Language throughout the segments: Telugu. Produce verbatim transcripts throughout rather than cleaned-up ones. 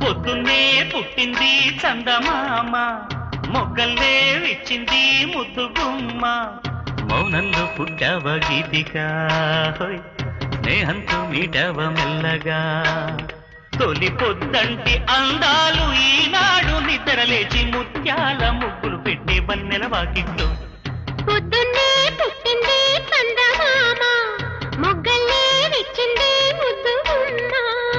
పొద్దున్నే పుట్టింది చందమామ, మొగ్గల్లే విచ్చింది ముద్దు గుమ్మ. మౌనంలో పుట్టావ గీతిక, స్నేహంతో మీటవ మెల్లగా. తొలి పొద్దంటి అందాలు ఈనాడు నిద్రలేచి ముత్యాల ముగ్గులు పెట్టి బన్నెల వాకిట్లో. పొద్దున్నే పుట్టింది చందమామ, మొగ్గల్లే విచ్చింది ముద్దు గుమ్మ.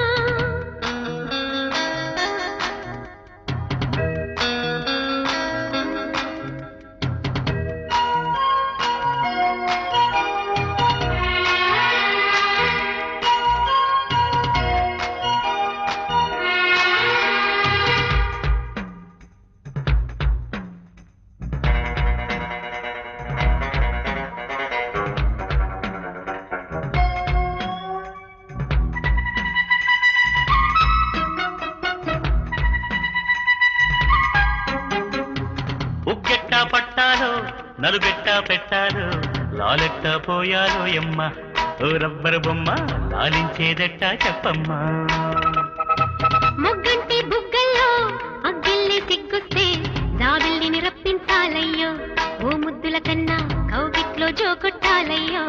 ఉగ్గెట్టా పట్టాలో నలుగెట్టా పెట్టాలో, లాలెట్టా పోయాలో ఎమ్మ. ఓ రబ్బరు బొమ్మ లాలించేదెట్టా చెప్పమ్మా. మొగ్గంటి బుగ్గల్లో అగ్గిల్లి సిగ్గుస్తే జాబిల్లిని రప్పించాలయ్యో. ఓ ముద్దుల కన్నా కౌగిట్లో జోకొట్టాలయ్యో.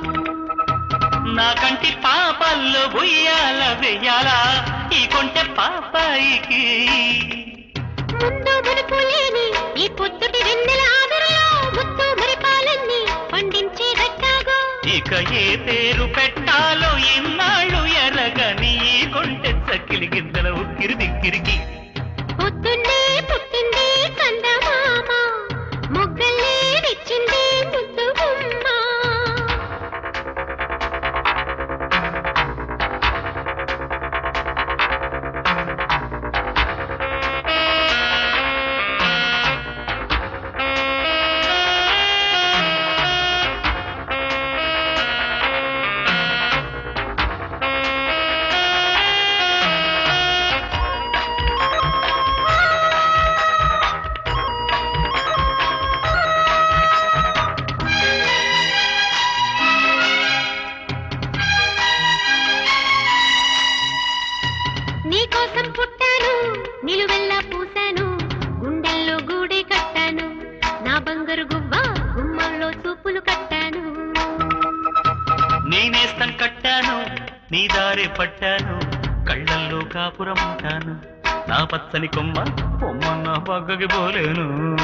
నా కంటి పాపల్లో బొయ్యాల వెయ్యాలా ఈ కొంటె పాపాయికి. ముందు మునుపు లేని ఈ పొద్దుటి వెన్నెల ఆదరలో ముద్దు మురిపాలన్నీ పండించే గట్టాగో. ఇక ఏ పేరు పెట్టాలో ఇన్నాళ్ళు ఎరగని ఈ కొంటె చక్కిలి గిద్దల ఉక్కిరి దిక్కిరికి. పొద్దున్నే పుట్టింది చందమామ, మొగ్గల్లే విచ్చింది ముద్దు గుమ్మ. నీకోసం పుట్టాను, నిలువెల్లా పూసాను, గుండెల్లో గూడే కట్టాను. నా బంగారు గువ్వ గుమ్మంలో చూపులు కట్టాను. నేనేస్తం కట్టాను, నీ దారి పట్టాను, కళ్ళల్లో కాపురం ఉంటాను. నా పచ్చని కొమ్మ కొమ్మ నా పగ్గకి పోలేను.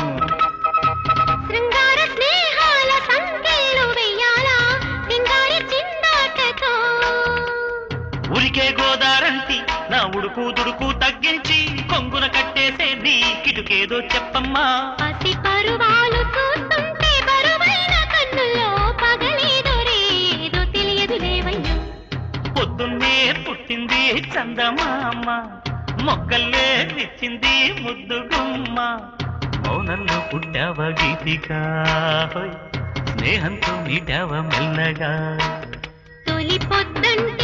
శృంగార స్నేహాల సంఖ్యలు వెయ్యాలా సింగారి చిందాటతో. ఉరికే గోదారంటి నా ఉడుకు దుడుకు తగ్గించి కొంగున కట్టేసే నీ కిటుకేదో చెప్పమ్మా. పసి పరువాలు చూస్తుంటే బరువైన కన్నుల్లో పగలేదో రేదో తెలియదు లేవయ్యో. పొద్దున్నే పుట్టింది చందమామ, మొక్కల్లే విచ్చింది ముద్దు గుమ్మ. మౌనంలో పుట్టావ గీతిక, స్నేహంతో మీటావ మెల్లగా. తొలి పొద్దంటే